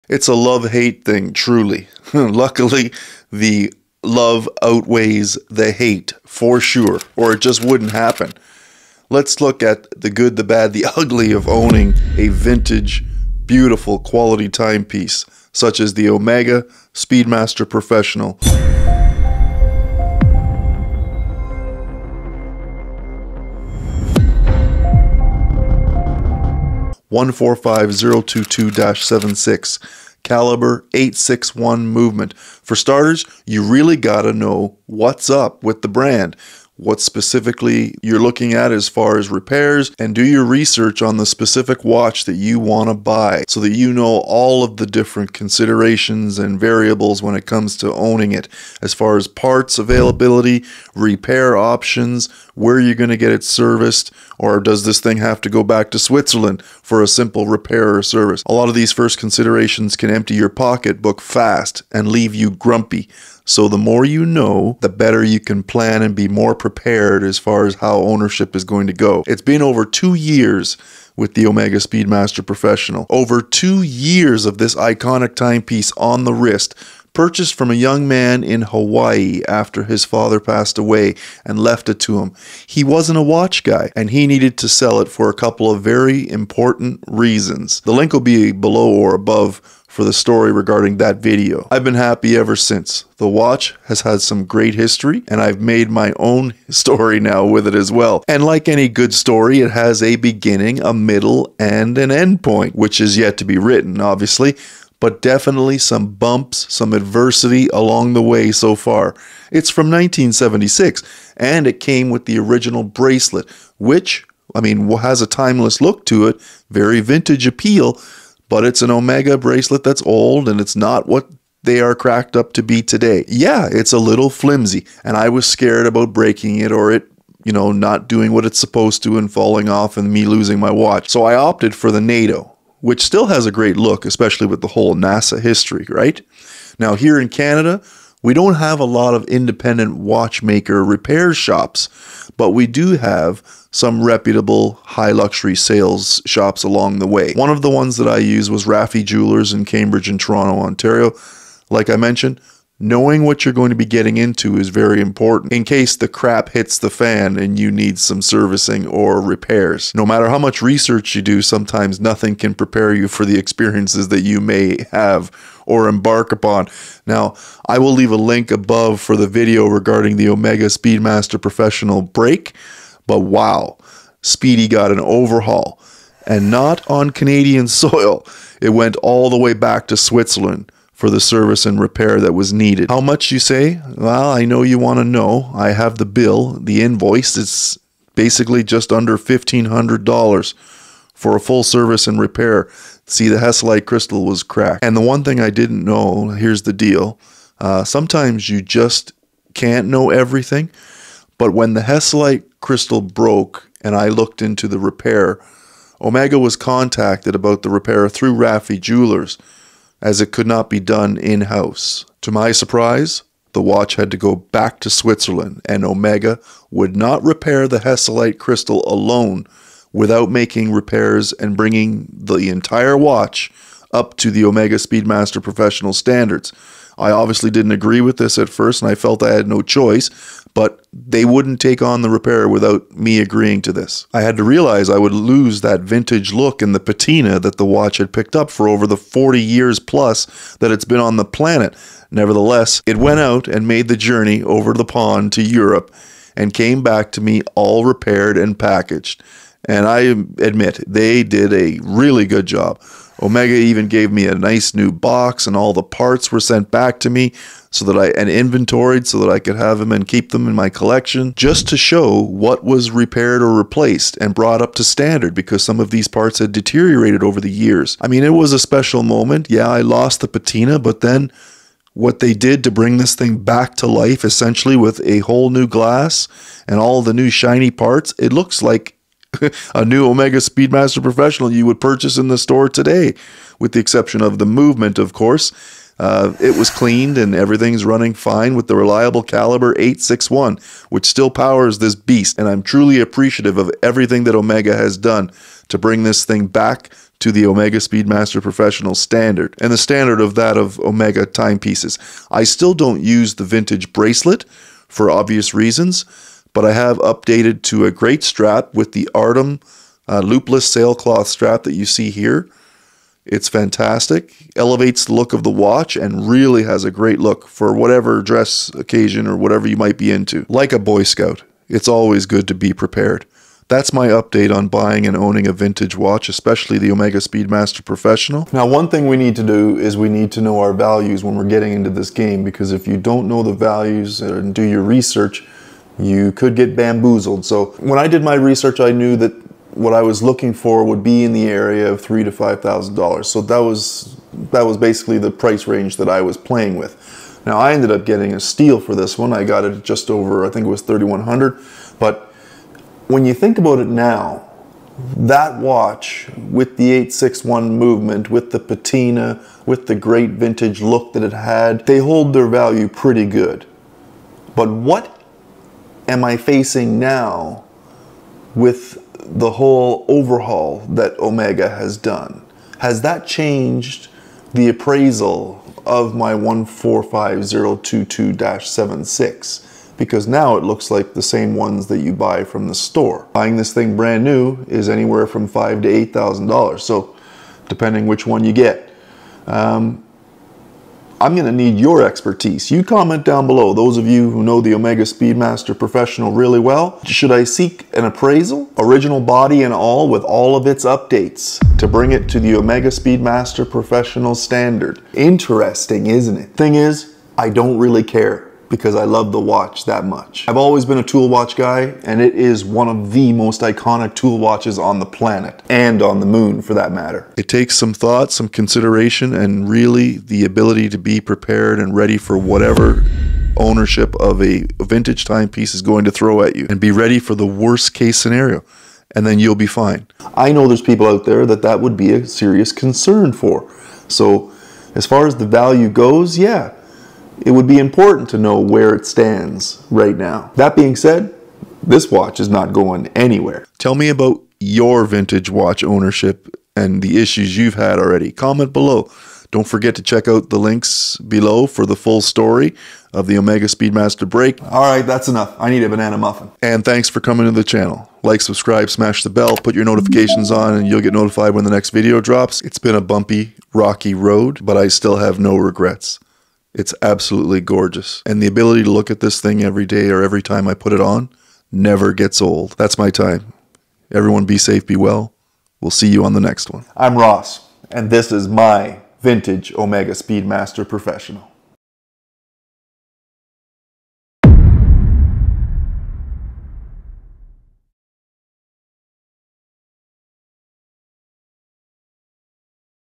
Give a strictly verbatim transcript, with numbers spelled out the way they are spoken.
It's a love-hate thing, truly. Luckily, the love outweighs the hate, for sure, or it just wouldn't happen. Let's look at the good, the bad, the ugly of owning a vintage, beautiful, quality timepiece, such as the Omega Speedmaster Professional. one four five zero two two dash seven six, caliber eight six one movement. For starters, you really gotta know what's up with the brand, what specifically you're looking at as far as repairs, and do your research on the specific watch that you want to buy so that you know all of the different considerations and variables when it comes to owning it, as far as parts availability, repair options, where you're going to get it serviced, or does this thing have to go back to Switzerland for a simple repair or service. A lot of these first considerations can empty your pocketbook fast and leave you grumpy. So the more you know, the better you can plan and be more prepared as far as how ownership is going to go. It's been over two years with the Omega Speedmaster Professional. Over two years of this iconic timepiece on the wrist, purchased from a young man in Hawaii after his father passed away and left it to him. He wasn't a watch guy, and he needed to sell it for a couple of very important reasons. The link will be below or above for the story regarding that video. I've been happy ever since. The watch has had some great history, and I've made my own story now with it as well. And like any good story, it has a beginning, a middle, and an end point, which is yet to be written, obviously, but definitely some bumps, some adversity along the way so far. It's from nineteen seventy-six, and it came with the original bracelet, which, I mean, has a timeless look to it, very vintage appeal, but it's an Omega bracelet that's old, and it's not what they are cracked up to be today. Yeah, it's a little flimsy, and I was scared about breaking it or it, you know, not doing what it's supposed to and falling off and me losing my watch. So I opted for the NATO, which still has a great look, especially with the whole NASA history, right? Now, here in Canada, we don't have a lot of independent watchmaker repair shops, but we do have some reputable high luxury sales shops along the way. One of the ones that I used was Raffi Jewelers in Cambridge and Toronto, Ontario. Like I mentioned, knowing what you're going to be getting into is very important in case the crap hits the fan and you need some servicing or repairs. No matter how much research you do, sometimes nothing can prepare you for the experiences that you may have or embark upon. Now, I will leave a link above for the video regarding the Omega Speedmaster Professional Break, but wow, Speedy got an overhaul, and not on Canadian soil. It went all the way back to Switzerland for the service and repair that was needed. How much, you say? Well, I know you want to know. I have the bill, the invoice. It's basically just under fifteen hundred dollars for a full service and repair. See, the Hesalite crystal was cracked. And the one thing I didn't know, here's the deal. Uh, sometimes you just can't know everything. But when the Hesalite crystal broke and I looked into the repair, Omega was contacted about the repair through Raffi Jewelers, as it could not be done in-house. To my surprise, the watch had to go back to Switzerland, and Omega would not repair the Hesalite crystal alone without making repairs and bringing the entire watch up to the Omega Speedmaster Professional standards. I obviously didn't agree with this at first, and I felt I had no choice, but they wouldn't take on the repair without me agreeing to this. I had to realize I would lose that vintage look and the patina that the watch had picked up for over the forty years plus that it's been on the planet. Nevertheless, it went out and made the journey over the pond to Europe and came back to me all repaired and packaged. And I admit, they did a really good job. Omega even gave me a nice new box, and all the parts were sent back to me so that I and inventoried so that I could have them and keep them in my collection, just to show what was repaired or replaced and brought up to standard, because some of these parts had deteriorated over the years. I mean, it was a special moment. Yeah, I lost the patina, but then what they did to bring this thing back to life, essentially with a whole new glass and all the new shiny parts, it looks like a new Omega Speedmaster Professional you would purchase in the store today, with the exception of the movement, of course. Uh, it was cleaned and everything's running fine with the reliable caliber eight six one, which still powers this beast. And I'm truly appreciative of everything that Omega has done to bring this thing back to the Omega Speedmaster Professional standard and the standard of that of Omega timepieces. I still don't use the vintage bracelet for obvious reasons, but I have updated to a great strap with the Artem uh, loopless sailcloth strap that you see here. It's fantastic, elevates the look of the watch, and really has a great look for whatever dress occasion or whatever you might be into. Like a Boy Scout, it's always good to be prepared. That's my update on buying and owning a vintage watch, especially the Omega Speedmaster Professional. Now, one thing we need to do is we need to know our values when we're getting into this game, because if you don't know the values and do your research, you could get bamboozled. So when I did my research, I knew that what I was looking for would be in the area of three to five thousand dollars. So that was that was basically the price range that I was playing with. Now I ended up getting a steal for this one. I got it just over, I think it was thirty-one hundred. But when you think about it now, that watch with the eight six one movement, with the patina, with the great vintage look that it had, they hold their value pretty good. But what am I facing now with the whole overhaul that Omega has done? Has that changed the appraisal of my one four five zero two two dash seventy-six? Because now it looks like the same ones that you buy from the store. Buying this thing brand new is anywhere from five to eight thousand dollars. So depending which one you get. Um, I'm going to need your expertise. You comment down below, those of you who know the Omega Speedmaster Professional really well. Should I seek an appraisal, original body and all, with all of its updates to bring it to the Omega Speedmaster Professional standard? Interesting, isn't it? Thing is, I don't really care, because I love the watch that much. I've always been a tool watch guy, and it is one of the most iconic tool watches on the planet, and on the moon for that matter. It takes some thought, some consideration, and really the ability to be prepared and ready for whatever ownership of a vintage timepiece is going to throw at you, and be ready for the worst case scenario, and then you'll be fine. I know there's people out there that that would be a serious concern for. So as far as the value goes, yeah, it would be important to know where it stands right now. That being said, this watch is not going anywhere. Tell me about your vintage watch ownership and the issues you've had already. Comment below. Don't forget to check out the links below for the full story of the Omega Speedmaster Break. All right, that's enough. I need a banana muffin. And thanks for coming to the channel. Like, subscribe, smash the bell, put your notifications on, and you'll get notified when the next video drops. It's been a bumpy, rocky road, but I still have no regrets. It's absolutely gorgeous. And the ability to look at this thing every day or every time I put it on never gets old. That's my time. Everyone be safe, be well. We'll see you on the next one. I'm Ross, and this is my vintage Omega Speedmaster Professional.